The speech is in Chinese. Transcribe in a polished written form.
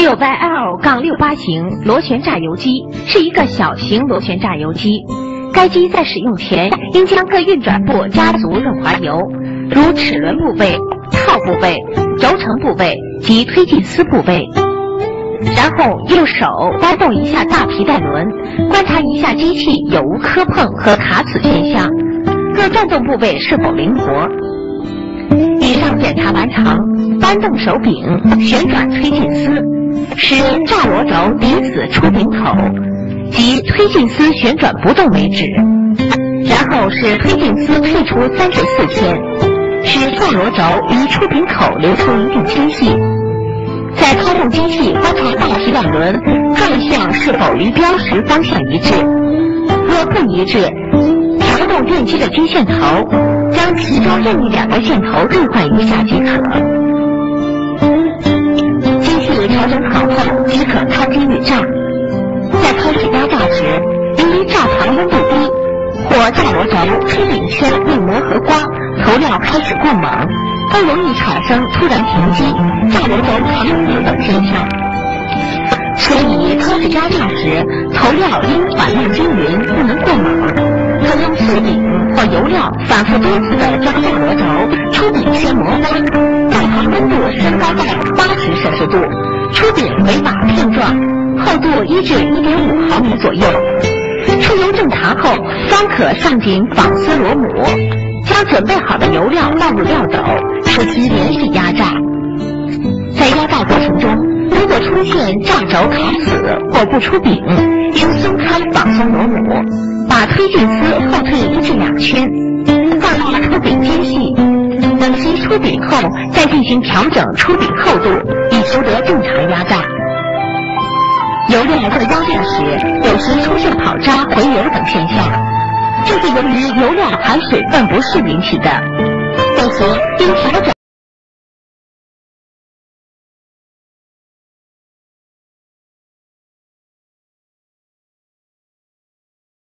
6L-68型螺旋榨油机是一个小型螺旋榨油机。该机在使用前应将各运转部加足润滑油，如齿轮部位、套部位、轴承部位及推进丝部位。然后用手掰动一下大皮带轮，观察一下机器有无磕碰和卡死现象，各转动部位是否灵活。以上检查完成，扳动手柄，旋转推进丝，使榨螺轴抵死出柄口，即推进丝旋转不动为止。然后使推进丝退出34天，使榨螺轴离出柄口留出一定间隙。再开动机器，观察大皮带轮转向是否离标识方向一致，若不一致，调动电机的机线头，将其中任意2个线头更换一下即可。机器调整好后即可开机预榨。在开始压榨时，由于榨糖温度低，或榨螺轴、出柄圈未磨合光，头料开始过猛，都容易产生突然停机、榨螺轴卡死等现象。所以开始压榨时，头料应缓慢均匀，不能过猛。可用素饼或油料反复多次的将榨螺轴、出柄圈磨花，榨糖温度升高到80摄氏度，出柄为瓦片状，厚度1至1.5毫米左右。出油正常后，方可上紧纺丝螺母，将准备好的油料倒入料斗，使其连续压榨。在压榨过程中，如果出现榨轴卡死或不出柄，应松开纺松螺母，把推进丝后退1至2圈，放大出柄间隙，等其出柄后再进行调整出柄厚度，以求得正常压榨。油料在压榨时，有时出现跑渣、回油等现象，这是由于油料含水分不适引起的。这时应调整